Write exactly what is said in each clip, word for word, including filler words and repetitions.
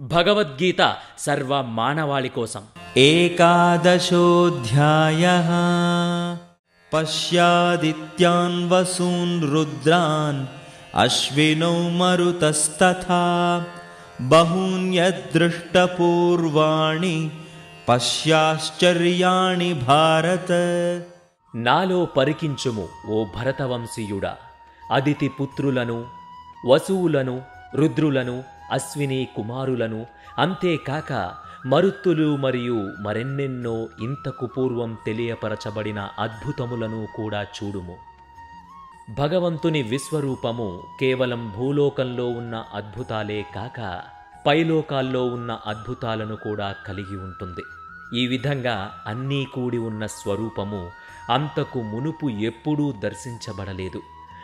భగవద్గీత సర్వ మానవాళి కోసం. ఏకాదశోऽధ్యాయః. పశ్యాదిత్యాన్ వసూన్ రుద్రాన్ అశ్వినౌ మరుతస్తథా బహూన్యదృష్టపూర్వాణి పశ్యాశ్చర్యాణి భారత. నాలో పరికించుము ఓ భరతవంశీయుడా, అదితి పుత్రులను, వసువులను, రుద్రులను, అశ్విని కుమారులను, అంతేకాక మరుత్తులు మరియు మరెన్నెన్నో ఇంతకు పూర్వం తెలియపరచబడిన అద్భుతములను కూడా చూడుము. భగవంతుని విశ్వరూపము కేవలం భూలోకంలో ఉన్న అద్భుతాలే కాక పైలోకాల్లో ఉన్న అద్భుతాలను కూడా కలిగి ఉంటుంది. ఈ విధంగా అన్నీ కూడి ఉన్న స్వరూపము అంతకు మునుపు ఎప్పుడూ దర్శించబడలేదు.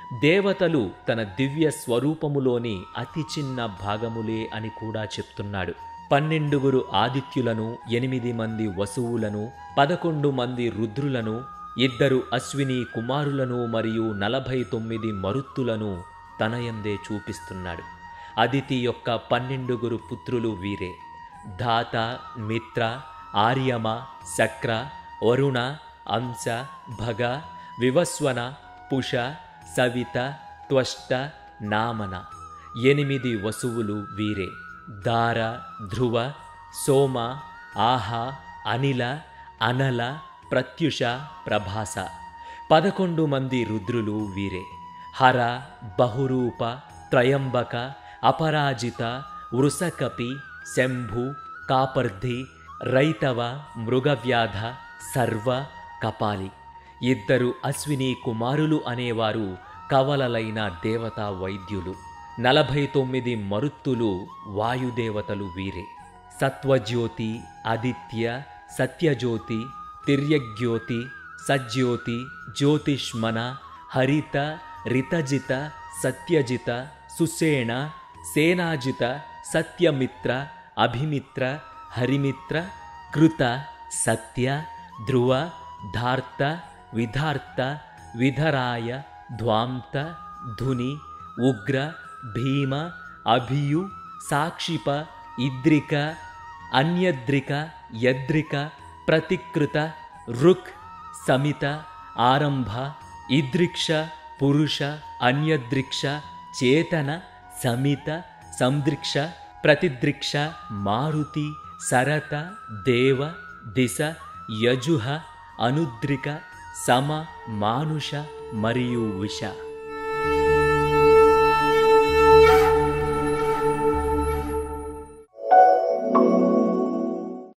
దేవతలు తన దివ్య స్వరూపములోని అతి చిన్న భాగములే అని కూడా చెప్తున్నాడు. పన్నెండుగురు ఆదిత్యులను, ఎనిమిది మంది వసువులను, పదకొండు మంది రుద్రులను, ఇద్దరు అశ్విని కుమారులను మరియు నలభై తొమ్మిది మరుత్తులను తనయందే చూపిస్తున్నాడు. అదితి యొక్క పన్నెండుగురు పుత్రులు వీరే: ధాత, మిత్ర, ఆర్యమ, శక్ర, వరుణ, అంశ, భగ, వివస్వన, పుష, సవిత, త్వష్ట, నామన. ఎనిమిది వసువులు వీరే: దార, ధ్రువ, సోమ, ఆహ, అనిల, అనల, ప్రత్యుష, ప్రభాస. పదకొండు మంది రుద్రులు వీరే: హర, బహురూప, త్రయంబక, అపరాజిత, వృషకపి, శంభు, కాపర్ధి, రైతవ, మృగవ్యాధ, సర్వ, కపాలి. ఇద్దరు అశ్విని కుమారులు అనేవారు కవలలైన దేవతా వైద్యులు. నలభై తొమ్మిది మరుత్తులు వాయుదేవతలు వీరే: సత్వజ్యోతి, ఆదిత్య, సత్యజ్యోతి, తిర్యగ్యోతి, సజ్యోతి, జ్యోతిష్మన, హరిత, రితజిత, సత్యజిత, సుషేణ, సేనాజిత, సత్యమిత్ర, అభిమిత్ర, హరిమిత్ర, కృత, సత్య, ధ్రువ, ధార్త, విధార్త, విధరాయ, ధ్వాంత, ధుని, ఉగ్ర, భీమ, అభియు, సాక్షిప, ఇద్రిక, అన్యద్రిక, యద్రిక, ప్రతికృత, రుక్, సమిత, ఆరంభ, ఇద్రిక్ష, పురుష, అన్యద్రిక్ష, చేతన, సమిత, సందృక్ష, ప్రతిదృక్ష, మారుతి, సరత, దేవ, దిశ, యజుహ, అనుద్రిక, సమ, మానుష మరియు విష.